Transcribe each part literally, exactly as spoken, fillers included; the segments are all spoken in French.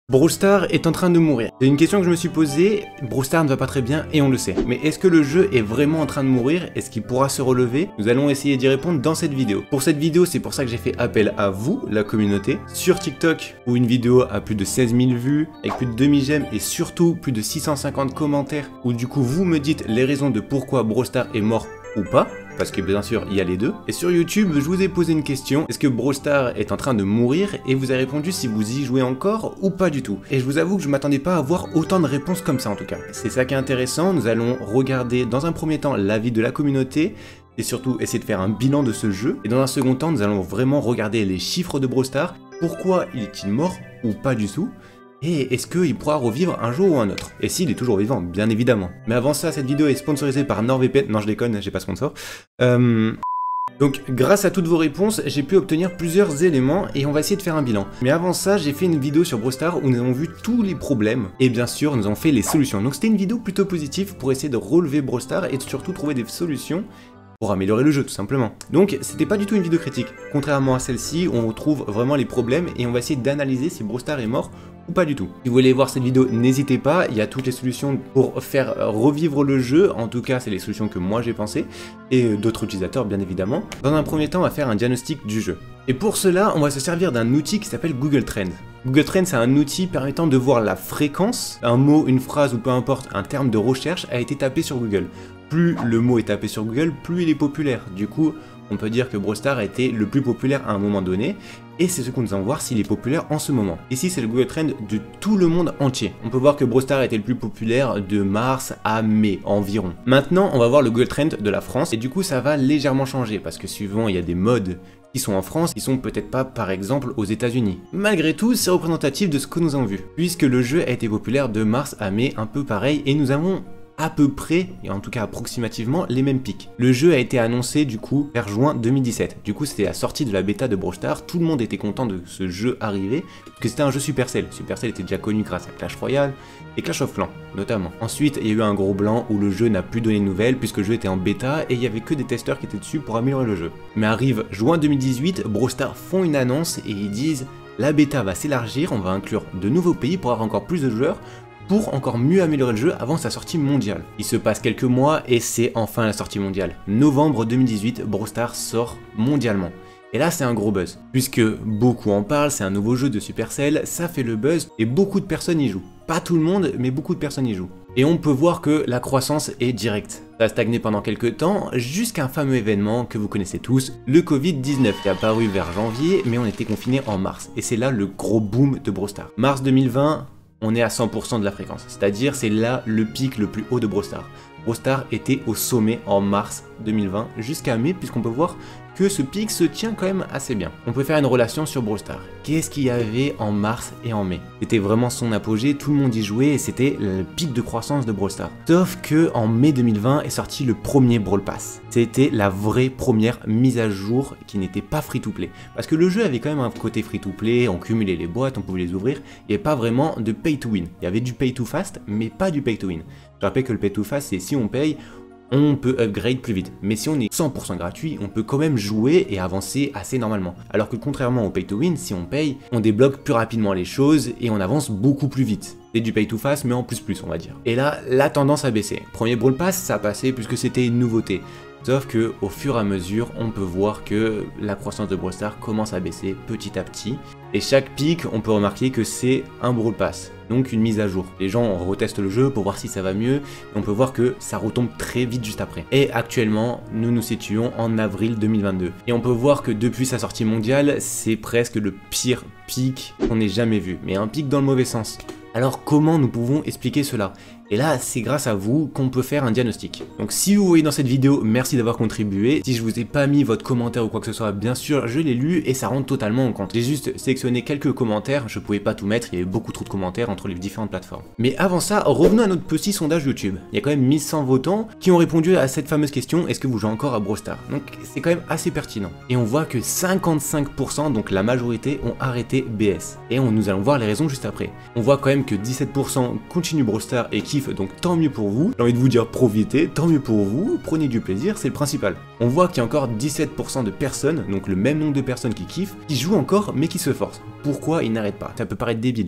Brawl Stars est en train de mourir. C'est une question que je me suis posée, Brawl Stars ne va pas très bien et on le sait. Mais est-ce que le jeu est vraiment en train de mourir? Est-ce qu'il pourra se relever? Nous allons essayer d'y répondre dans cette vidéo. Pour cette vidéo, c'est pour ça que j'ai fait appel à vous, la communauté. Sur TikTok, où une vidéo a plus de seize mille vues, avec plus de deux mille j'aime et surtout plus de six cent cinquante commentaires, où du coup vous me dites les raisons de pourquoi Brawl Stars est mort ou pas. Parce que bien sûr, il y a les deux. Et sur YouTube, je vous ai posé une question. Est-ce que Brawl Stars est en train de mourir? Et vous avez répondu si vous y jouez encore ou pas du tout. Et je vous avoue que je m'attendais pas à avoir autant de réponses comme ça en tout cas. C'est ça qui est intéressant. Nous allons regarder dans un premier temps l'avis de la communauté. Et surtout essayer de faire un bilan de ce jeu. Et dans un second temps, nous allons vraiment regarder les chiffres de Brawl Stars. Pourquoi il est-il mort ou pas du tout? Et est-ce qu'il pourra revivre un jour ou un autre? Et s'il est toujours vivant, bien évidemment. Mais avant ça, cette vidéo est sponsorisée par NordVPN. Non, je déconne, j'ai pas sponsor. Euh... Donc, grâce à toutes vos réponses, j'ai pu obtenir plusieurs éléments et on va essayer de faire un bilan. Mais avant ça, j'ai fait une vidéo sur Brawl Stars où nous avons vu tous les problèmes. Et bien sûr, nous avons fait les solutions. Donc c'était une vidéo plutôt positive pour essayer de relever Brawl Stars et de surtout trouver des solutions pour améliorer le jeu tout simplement. Donc c'était pas du tout une vidéo critique. Contrairement à celle-ci, on retrouve vraiment les problèmes et on va essayer d'analyser si Brawl Stars est mort ou pas du tout. Si vous voulez voir cette vidéo, n'hésitez pas, il y a toutes les solutions pour faire revivre le jeu, en tout cas c'est les solutions que moi j'ai pensées, et d'autres utilisateurs bien évidemment. Dans un premier temps, on va faire un diagnostic du jeu. Et pour cela, on va se servir d'un outil qui s'appelle Google Trends. Google Trends, c'est un outil permettant de voir la fréquence, un mot, une phrase ou peu importe, un terme de recherche a été tapé sur Google. Plus le mot est tapé sur Google, plus il est populaire. Du coup, on peut dire que Brawl Stars a été le plus populaire à un moment donné, et c'est ce que nous allons voir s'il est populaire en ce moment. Ici, c'est le Google Trend de tout le monde entier. On peut voir que Brawl Stars a été le plus populaire de mars à mai environ. Maintenant, on va voir le Google Trend de la France, et du coup, ça va légèrement changer, parce que suivant, il y a des modes qui sont en France, qui sont peut-être pas, par exemple, aux États-Unis. Malgré tout, c'est représentatif de ce que nous avons vu, puisque le jeu a été populaire de mars à mai, un peu pareil, et nous avons à peu près, et en tout cas approximativement, les mêmes pics. Le jeu a été annoncé du coup vers juin deux mille dix-sept. Du coup c'était la sortie de la bêta de Brawl Stars, tout le monde était content de ce jeu arriver, parce que c'était un jeu Supercell. Supercell était déjà connu grâce à Clash Royale et Clash of Clans notamment. Ensuite il y a eu un gros blanc où le jeu n'a plus donné de nouvelles puisque le jeu était en bêta et il y avait que des testeurs qui étaient dessus pour améliorer le jeu. Mais arrive juin deux mille dix-huit, Brawl Stars font une annonce et ils disent la bêta va s'élargir, on va inclure de nouveaux pays pour avoir encore plus de joueurs, pour encore mieux améliorer le jeu avant sa sortie mondiale. Il se passe quelques mois et c'est enfin la sortie mondiale. Novembre deux mille dix-huit, Brawl Stars sort mondialement. Et là c'est un gros buzz, puisque beaucoup en parlent, c'est un nouveau jeu de Supercell, ça fait le buzz et beaucoup de personnes y jouent. Pas tout le monde, mais beaucoup de personnes y jouent. Et on peut voir que la croissance est directe. Ça a stagné pendant quelques temps, jusqu'à un fameux événement que vous connaissez tous, le Covid dix-neuf, qui est apparu vers janvier, mais on était confinés en mars. Et c'est là le gros boom de Brawl Stars. mars deux mille vingt, on est à cent pour cent de la fréquence, c'est-à-dire c'est là le pic le plus haut de Brawl Stars. Brawl Stars était au sommet en mars deux mille vingt jusqu'à mai, puisqu'on peut voir que ce pic se tient quand même assez bien. On peut faire une relation sur Brawl Stars. Qu'est-ce qu'il y avait en mars et en mai? C'était vraiment son apogée, tout le monde y jouait et c'était le pic de croissance de Brawl Stars. Sauf que en mai deux mille vingt est sorti le premier Brawl Pass. C'était la vraie première mise à jour qui n'était pas free-to-play. Parce que le jeu avait quand même un côté free-to-play, on cumulait les boîtes, on pouvait les ouvrir, il n'y avait pas vraiment de pay-to-win. Il y avait du pay-to-fast, mais pas du pay-to-win. Je rappelle que le pay-to-fast, c'est si on paye, on peut upgrade plus vite. Mais si on est cent pour cent gratuit, on peut quand même jouer et avancer assez normalement. Alors que contrairement au pay to win, si on paye, on débloque plus rapidement les choses et on avance beaucoup plus vite. C'est du pay to fast mais en plus plus on va dire. Et là, la tendance a baissé. Premier Brawl Pass, ça a passé puisque c'était une nouveauté. Sauf que au fur et à mesure, on peut voir que la croissance de Brawl Stars commence à baisser petit à petit. Et chaque pic, on peut remarquer que c'est un Brawl Pass, donc une mise à jour. Les gens retestent le jeu pour voir si ça va mieux, et on peut voir que ça retombe très vite juste après. Et actuellement, nous nous situons en avril deux mille vingt-deux. Et on peut voir que depuis sa sortie mondiale, c'est presque le pire pic qu'on ait jamais vu, mais un pic dans le mauvais sens. Alors comment nous pouvons expliquer cela? Et là, c'est grâce à vous qu'on peut faire un diagnostic. Donc si vous voyez dans cette vidéo, merci d'avoir contribué. Si je vous ai pas mis votre commentaire ou quoi que ce soit, bien sûr, je l'ai lu et ça rentre totalement en compte. J'ai juste sélectionné quelques commentaires, je pouvais pas tout mettre, il y avait beaucoup trop de commentaires entre les différentes plateformes. Mais avant ça, revenons à notre petit sondage YouTube. Il y a quand même mille cent votants qui ont répondu à cette fameuse question, est-ce que vous jouez encore à Brawl Stars? Donc c'est quand même assez pertinent. Et on voit que cinquante-cinq pour cent, donc la majorité, ont arrêté B S. Et on, nous allons voir les raisons juste après. On voit quand même que dix-sept pour cent continuent Brawl Stars et kiffent, donc tant mieux pour vous. J'ai envie de vous dire profitez, tant mieux pour vous, prenez du plaisir, c'est le principal. On voit qu'il y a encore dix-sept pour cent de personnes, donc le même nombre de personnes qui kiffent, qui jouent encore mais qui se forcent. Pourquoi ils n'arrêtent pas? Ça peut paraître débile.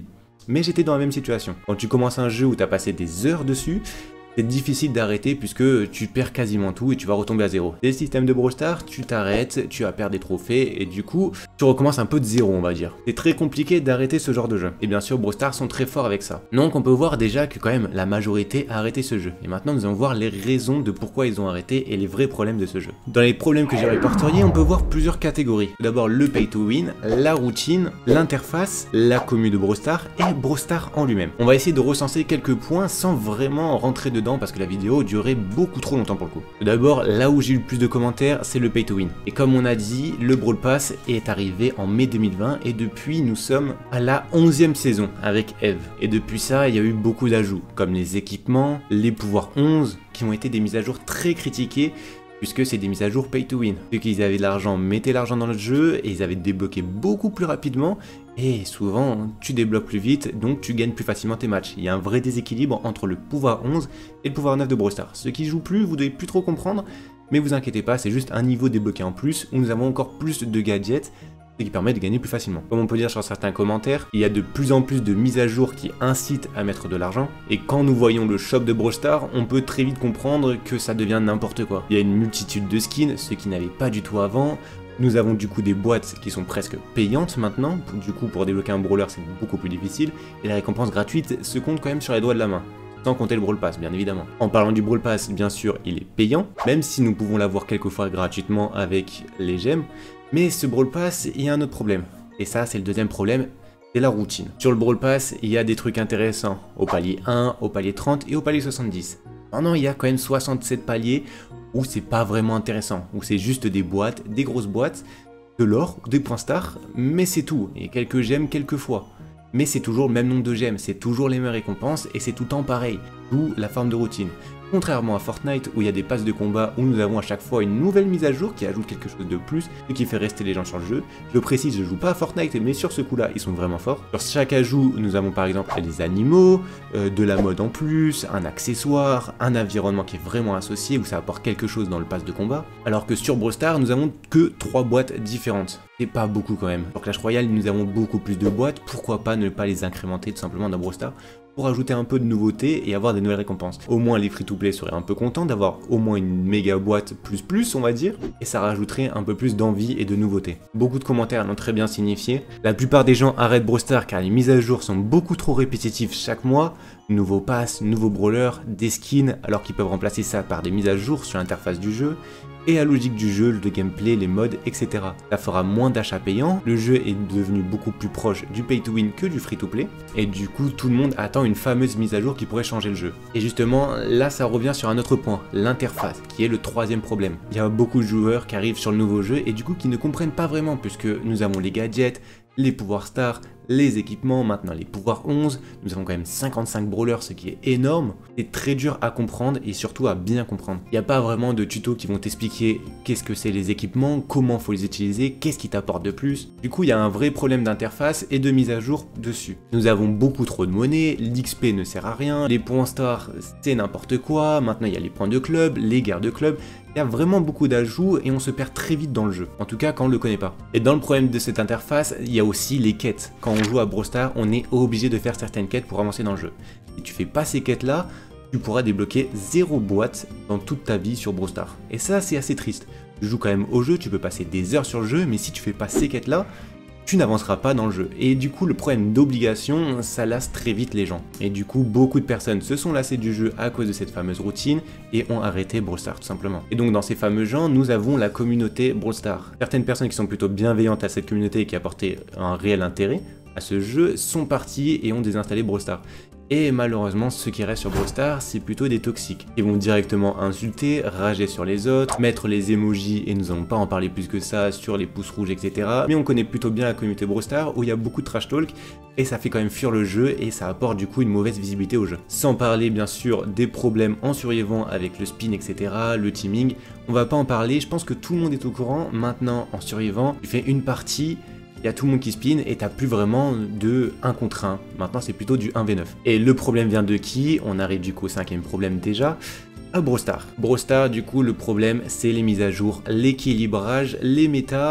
mais j'étais dans la même situation. Quand tu commences un jeu où tu as passé des heures dessus, c'est difficile d'arrêter puisque tu perds quasiment tout et tu vas retomber à zéro. Dès le système de Brawl Stars, tu t'arrêtes, tu vas perdre des trophées et du coup, tu recommences un peu de zéro, on va dire. C'est très compliqué d'arrêter ce genre de jeu. Et bien sûr, Brawl Stars sont très forts avec ça. Donc on peut voir déjà que quand même la majorité a arrêté ce jeu. Et maintenant, nous allons voir les raisons de pourquoi ils ont arrêté et les vrais problèmes de ce jeu. Dans les problèmes que j'ai répertoriés, on peut voir plusieurs catégories. Tout d'abord, le pay to win, la routine, l'interface, la commu de Brawl Stars et Brawl Stars en lui-même. On va essayer de recenser quelques points sans vraiment rentrer dedans parce que la vidéo durait beaucoup trop longtemps pour le coup. Tout d'abord, là où j'ai eu le plus de commentaires, c'est le pay to win. Et comme on a dit, le Brawl Pass est arrivé en mai deux mille vingt et depuis nous sommes à la onzième saison avec Eve. Et depuis ça, il y a eu beaucoup d'ajouts, comme les équipements, les pouvoirs onze, qui ont été des mises à jour très critiquées puisque c'est des mises à jour pay to win. Ceux qui avaient de l'argent mettaient l'argent dans le jeu et ils avaient débloqué beaucoup plus rapidement et souvent tu débloques plus vite donc tu gagnes plus facilement tes matchs. Il y a un vrai déséquilibre entre le pouvoir onze et le pouvoir neuf de Brawl Stars. Ceux qui jouent plus, vous devez plus trop comprendre, mais vous inquiétez pas, c'est juste un niveau débloqué en plus où nous avons encore plus de gadgets et qui permet de gagner plus facilement. Comme on peut dire sur certains commentaires, il y a de plus en plus de mises à jour qui incitent à mettre de l'argent, et quand nous voyons le shop de Brawl Stars, on peut très vite comprendre que ça devient n'importe quoi. Il y a une multitude de skins, ce qui n'avait pas du tout avant. Nous avons du coup des boîtes qui sont presque payantes maintenant, du coup pour débloquer un brawler c'est beaucoup plus difficile, et les récompenses gratuites se comptent quand même sur les doigts de la main. Sans compter le Brawl Pass, bien évidemment. En parlant du Brawl Pass, bien sûr, il est payant, même si nous pouvons l'avoir quelquefois gratuitement avec les gemmes. Mais ce Brawl Pass, il y a un autre problème. Et ça, c'est le deuxième problème, c'est la routine. Sur le Brawl Pass, il y a des trucs intéressants. Au palier un, au palier trente et au palier soixante-dix. Maintenant, il y a quand même soixante-sept paliers où c'est pas vraiment intéressant. Où c'est juste des boîtes, des grosses boîtes, de l'or, des points stars, mais c'est tout. Et quelques gemmes quelquefois. Mais c'est toujours le même nombre de gemmes, c'est toujours les mêmes récompenses et c'est tout le temps pareil, d'où la forme de routine. Contrairement à Fortnite où il y a des passes de combat où nous avons à chaque fois une nouvelle mise à jour qui ajoute quelque chose de plus, ce qui fait rester les gens sur le jeu. Je précise, je joue pas à Fortnite mais sur ce coup là ils sont vraiment forts. Sur chaque ajout nous avons par exemple des animaux, euh, de la mode en plus, un accessoire, un environnement qui est vraiment associé où ça apporte quelque chose dans le pass de combat. Alors que sur Brawl Stars nous avons que trois boîtes différentes. C'est pas beaucoup quand même. Sur Clash Royale nous avons beaucoup plus de boîtes, pourquoi pas ne pas les incrémenter tout simplement dans Brawl Stars pour ajouter un peu de nouveauté et avoir des nouvelles récompenses. Au moins les free-to-play seraient un peu contents d'avoir au moins une méga boîte plus plus on va dire, et ça rajouterait un peu plus d'envie et de nouveauté. Beaucoup de commentaires l'ont très bien signifié. La plupart des gens arrêtent Brawl Stars car les mises à jour sont beaucoup trop répétitives chaque mois. Nouveaux passes, nouveaux brawlers, des skins, alors qu'ils peuvent remplacer ça par des mises à jour sur l'interface du jeu, et la logique du jeu, le gameplay, les modes, et cetera. Ça fera moins d'achats payants, le jeu est devenu beaucoup plus proche du pay to win que du free to play, et du coup tout le monde attend une fameuse mise à jour qui pourrait changer le jeu. Et justement, là ça revient sur un autre point, l'interface, qui est le troisième problème. Il y a beaucoup de joueurs qui arrivent sur le nouveau jeu et du coup qui ne comprennent pas vraiment, puisque nous avons les gadgets, les pouvoirs stars, les équipements, maintenant les pouvoirs onze, nous avons quand même cinquante-cinq brawlers, ce qui est énorme. C'est très dur à comprendre et surtout à bien comprendre. Il n'y a pas vraiment de tutos qui vont t'expliquer qu'est-ce que c'est les équipements, comment faut les utiliser, qu'est-ce qui t'apporte de plus. Du coup, il y a un vrai problème d'interface et de mise à jour dessus. Nous avons beaucoup trop de monnaie, l'X P ne sert à rien, les points stars c'est n'importe quoi, maintenant il y a les points de club, les guerres de club. Il y a vraiment beaucoup d'ajouts et on se perd très vite dans le jeu, en tout cas quand on ne le connaît pas. Et dans le problème de cette interface, il y a aussi les quêtes. Quand on joue à Brawl Stars, on est obligé de faire certaines quêtes pour avancer dans le jeu. Si tu fais pas ces quêtes là, tu pourras débloquer zéro boîte dans toute ta vie sur Brawl Stars. Et ça c'est assez triste. Tu joues quand même au jeu, tu peux passer des heures sur le jeu, mais si tu fais pas ces quêtes là, tu n'avanceras pas dans le jeu. Et du coup, le problème d'obligation, ça lasse très vite les gens. Et du coup, beaucoup de personnes se sont lassées du jeu à cause de cette fameuse routine et ont arrêté Brawl Stars tout simplement. Et donc dans ces fameux gens, nous avons la communauté Brawl Stars. Certaines personnes qui sont plutôt bienveillantes à cette communauté et qui apportaient un réel intérêt à ce jeu sont partis et ont désinstallé Brawl Stars. Et malheureusement, ceux qui restent sur Brawl Stars, c'est plutôt des toxiques. Ils vont directement insulter, rager sur les autres, mettre les emojis, et nous allons pas en parler plus que ça, sur les pouces rouges, et cetera. Mais on connaît plutôt bien la communauté Brawl Stars, où il y a beaucoup de trash talk, et ça fait quand même fuir le jeu, et ça apporte du coup une mauvaise visibilité au jeu. Sans parler bien sûr des problèmes en survivant avec le spin, et cetera, le teaming, on va pas en parler, je pense que tout le monde est au courant. Maintenant, en survivant, tu fais une partie, il y a tout le monde qui spin et t'as plus vraiment de un contre un. Maintenant c'est plutôt du un v neuf. Et le problème vient de qui? On arrive du coup au cinquième problème déjà, à Brawl Stars. Brawl Stars du coup le problème c'est les mises à jour, l'équilibrage, les méta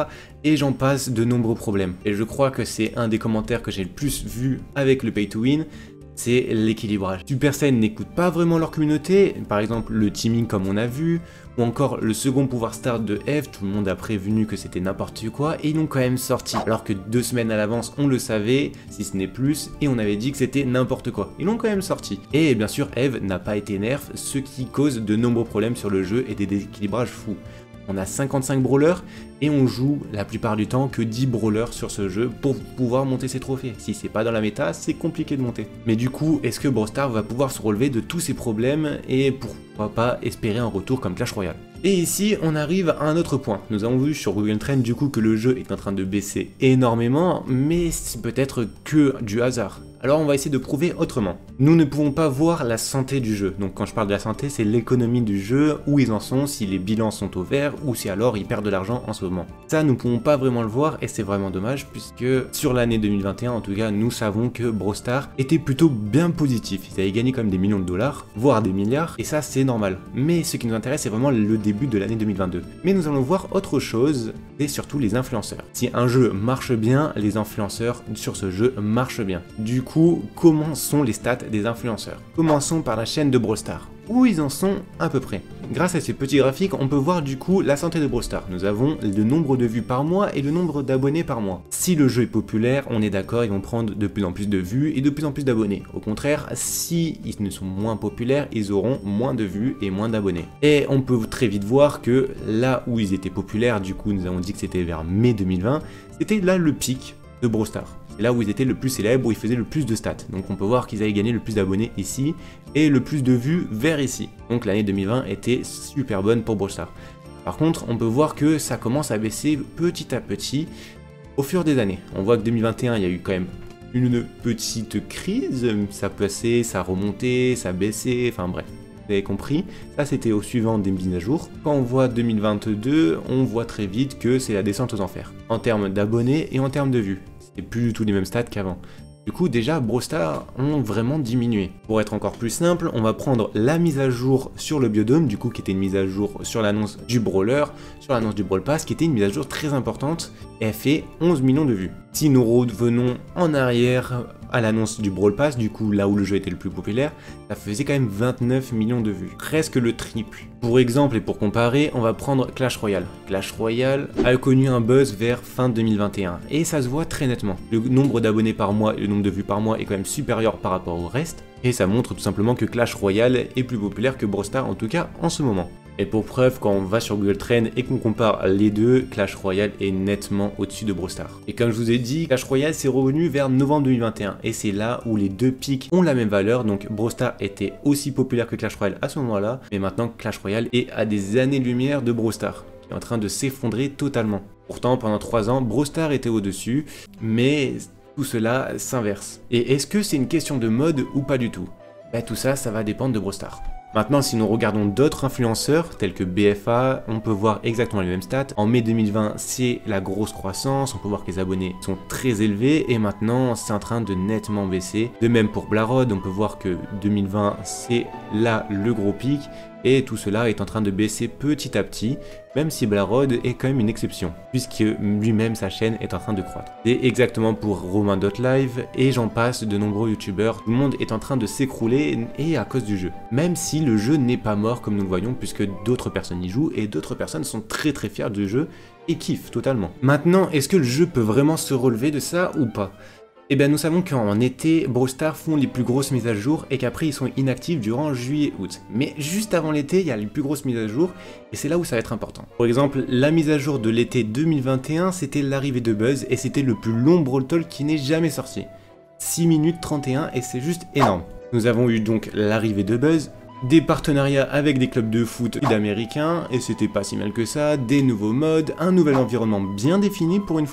et j'en passe de nombreux problèmes. Et je crois que c'est un des commentaires que j'ai le plus vu avec le pay to win, c'est l'équilibrage. Supercell n'écoute pas vraiment leur communauté, par exemple le teaming comme on a vu, ou encore le second pouvoir start de Eve, tout le monde a prévenu que c'était n'importe quoi, et ils l'ont quand même sorti, alors que deux semaines à l'avance on le savait, si ce n'est plus, et on avait dit que c'était n'importe quoi. Ils l'ont quand même sorti. Et bien sûr Eve n'a pas été nerf, ce qui cause de nombreux problèmes sur le jeu et des déséquilibrages fous. On a cinquante-cinq brawlers et on joue la plupart du temps que dix brawlers sur ce jeu pour pouvoir monter ses trophées. Si c'est pas dans la méta, c'est compliqué de monter. Mais du coup, est-ce que Brawl Stars va pouvoir se relever de tous ces problèmes et pourquoi pas espérer un retour comme Clash Royale? Et ici, on arrive à un autre point. Nous avons vu sur Google Trends du coup que le jeu est en train de baisser énormément, mais c'est peut-être que du hasard. Alors on va essayer de prouver autrement. Nous ne pouvons pas voir la santé du jeu. Donc quand je parle de la santé, c'est l'économie du jeu, où ils en sont, si les bilans sont au vert, ou si alors ils perdent de l'argent en ce moment. Ça, nous ne pouvons pas vraiment le voir, et c'est vraiment dommage, puisque sur l'année deux mille vingt et un, en tout cas, nous savons que Brawl Stars était plutôt bien positif. Ils avaient gagné quand même des millions de dollars, voire des milliards, et ça c'est normal. Mais ce qui nous intéresse, c'est vraiment le début de l'année deux mille vingt-deux. Mais nous allons voir autre chose, et surtout les influenceurs. Si un jeu marche bien, les influenceurs sur ce jeu marchent bien. Du coup, comment sont les stats des influenceurs? Commençons par la chaîne de Brawl Stars, où ils en sont à peu près. Grâce à ces petits graphiques, on peut voir du coup la santé de Brawl Stars. Nous avons le nombre de vues par mois et le nombre d'abonnés par mois. Si le jeu est populaire, on est d'accord, ils vont prendre de plus en plus de vues et de plus en plus d'abonnés. Au contraire, si ils ne sont moins populaires, ils auront moins de vues et moins d'abonnés. Et on peut très vite voir que là où ils étaient populaires, du coup nous avons dit que c'était vers mai deux mille vingt, c'était là le pic de Brawl Stars. C'est là où ils étaient le plus célèbres, où ils faisaient le plus de stats. Donc on peut voir qu'ils avaient gagné le plus d'abonnés ici, et le plus de vues vers ici. Donc l'année deux mille vingt était super bonne pour Brawl Stars. Par contre, on peut voir que ça commence à baisser petit à petit au fur des années. On voit que deux mille vingt et un, il y a eu quand même une petite crise, ça passait, ça remontait, ça baissait, enfin bref. Vous avez compris, ça c'était au suivant des mises à jour. Quand on voit deux mille vingt-deux, on voit très vite que c'est la descente aux enfers, en termes d'abonnés et en termes de vues. C'est plus du tout les mêmes stats qu'avant. Du coup, déjà, Brawl Stars ont vraiment diminué. Pour être encore plus simple, on va prendre la mise à jour sur le Biodôme, du coup, qui était une mise à jour sur l'annonce du Brawler, sur l'annonce du Brawl Pass, qui était une mise à jour très importante, et elle fait onze millions de vues. Si nous revenons en arrière à l'annonce du Brawl Pass, du coup, là où le jeu était le plus populaire, ça faisait quand même vingt-neuf millions de vues. Presque le triple. Pour exemple et pour comparer, on va prendre Clash Royale. Clash Royale a connu un buzz vers fin deux mille vingt et un, et ça se voit très nettement. Le nombre d'abonnés par mois et le nombre de vues par mois est quand même supérieur par rapport au reste, et ça montre tout simplement que Clash Royale est plus populaire que Brawl Stars, en tout cas en ce moment. Et pour preuve, quand on va sur Google Trends et qu'on compare les deux, Clash Royale est nettement au-dessus de Brawl Stars. Et comme je vous ai dit, Clash Royale s'est revenu vers novembre deux mille vingt et un, et c'est là où les deux pics ont la même valeur, donc Brawl Stars était aussi populaire que Clash Royale à ce moment-là, mais maintenant Clash Royale est à des années-lumière de Brawl Stars, qui est en train de s'effondrer totalement. Pourtant, pendant trois ans, Brawl Stars était au-dessus, mais tout cela s'inverse. Et est-ce que c'est une question de mode ou pas du tout? Bah tout ça, ça va dépendre de Brawl Stars. Maintenant, si nous regardons d'autres influenceurs, tels que B F A, on peut voir exactement les mêmes stats. En mai deux mille vingt, c'est la grosse croissance, on peut voir que les abonnés sont très élevés, et maintenant, c'est en train de nettement baisser. De même pour Blarod, on peut voir que deux mille vingt, c'est là le gros pic, et tout cela est en train de baisser petit à petit, même si Blarod est quand même une exception, puisque lui-même, sa chaîne est en train de croître. C'est exactement pour Romain point live, et j'en passe de nombreux youtubeurs. Tout le monde est en train de s'écrouler, et à cause du jeu. Même si le jeu n'est pas mort comme nous le voyons, puisque d'autres personnes y jouent, et d'autres personnes sont très très fiers du jeu, et kiffent totalement. Maintenant, est-ce que le jeu peut vraiment se relever de ça ou pas? Eh bien nous savons qu'en été, Brawl Stars font les plus grosses mises à jour et qu'après ils sont inactifs durant juillet-août. Mais juste avant l'été, il y a les plus grosses mises à jour et c'est là où ça va être important. Par exemple, la mise à jour de l'été deux mille vingt et un, c'était l'arrivée de Buzz et c'était le plus long Brawl Talk qui n'est jamais sorti. six minutes trente et un et c'est juste énorme. Nous avons eu donc l'arrivée de Buzz, des partenariats avec des clubs de foot sud-américains, et c'était pas si mal que ça, des nouveaux modes, un nouvel environnement bien défini pour une fois.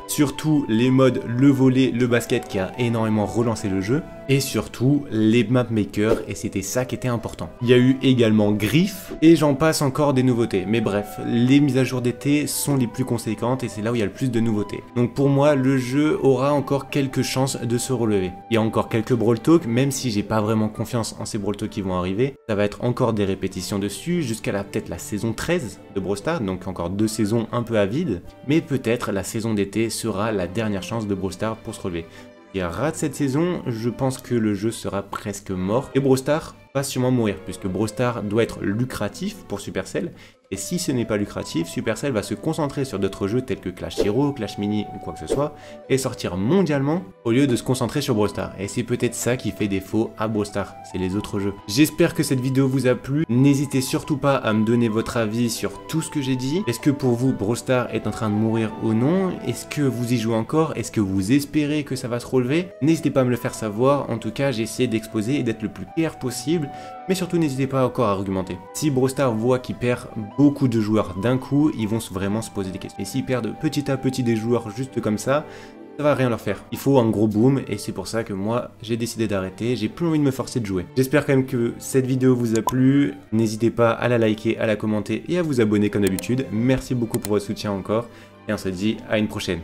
Surtout les modes, le volley, le basket qui a énormément relancé le jeu. Et surtout les mapmakers, et c'était ça qui était important. Il y a eu également Griff, et j'en passe encore des nouveautés. Mais bref, les mises à jour d'été sont les plus conséquentes et c'est là où il y a le plus de nouveautés. Donc pour moi, le jeu aura encore quelques chances de se relever. Il y a encore quelques Brawl Talk, même si j'ai pas vraiment confiance en ces Brawl Talk qui vont arriver. Ça va être encore des répétitions dessus, jusqu'à la peut-être la saison treize de Brawl Stars, donc encore deux saisons un peu à vide. Mais peut-être la saison d'été sera la dernière chance de Brawl Stars pour se relever. Si elle rate cette saison, je pense que le jeu sera presque mort. Et Brawl Stars va sûrement mourir, puisque Brawl Stars doit être lucratif pour Supercell. Et si ce n'est pas lucratif, Supercell va se concentrer sur d'autres jeux tels que Clash Hero, Clash Mini ou quoi que ce soit, et sortir mondialement au lieu de se concentrer sur Brawl Stars. Et c'est peut-être ça qui fait défaut à Brawl Stars, c'est les autres jeux. J'espère que cette vidéo vous a plu. N'hésitez surtout pas à me donner votre avis sur tout ce que j'ai dit. Est-ce que pour vous, Brawl Stars est en train de mourir ou non? Est-ce que vous y jouez encore? Est-ce que vous espérez que ça va se relever? N'hésitez pas à me le faire savoir. En tout cas, j'ai essayé d'exposer et d'être le plus clair possible. Mais surtout, n'hésitez pas encore à argumenter. Si Brawl Stars voit qu'il perd beaucoup de joueurs d'un coup, ils vont vraiment se poser des questions. Et s'ils perdent petit à petit des joueurs juste comme ça, ça va rien leur faire. Il faut un gros boom et c'est pour ça que moi j'ai décidé d'arrêter, j'ai plus envie de me forcer de jouer. J'espère quand même que cette vidéo vous a plu, n'hésitez pas à la liker, à la commenter et à vous abonner comme d'habitude. Merci beaucoup pour votre soutien encore et on se dit à une prochaine.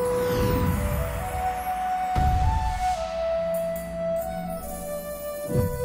You